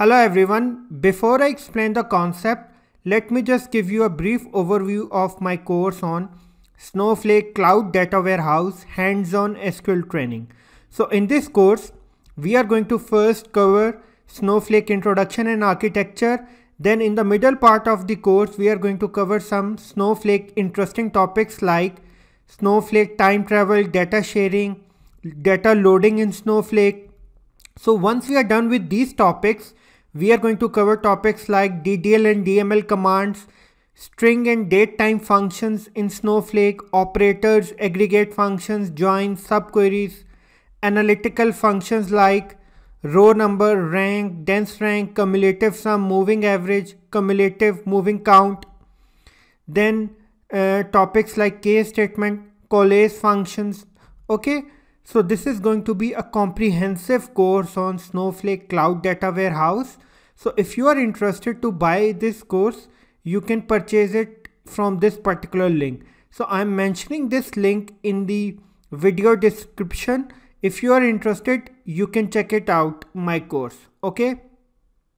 Hello everyone, before I explain the concept, let me just give you a brief overview of my course on Snowflake Cloud Data Warehouse Hands-on SQL Training. So in this course, we are going to first cover Snowflake Introduction and Architecture. Then in the middle part of the course, we are going to cover some Snowflake interesting topics like Snowflake time travel, data sharing, data loading in Snowflake. So once we are done with these topics, we are going to cover topics like DDL and DML commands, string and date time functions in Snowflake, operators, aggregate functions, joins, subqueries, analytical functions like row number, rank, dense rank, cumulative sum, moving average, cumulative moving count. Then topics like case statement, collage functions. Okay. So this is going to be a comprehensive course on Snowflake Cloud Data Warehouse. So if you are interested to buy this course, you can purchase it from this particular link. So I'm mentioning this link in the video description. If you are interested, you can check it out, my course. Okay.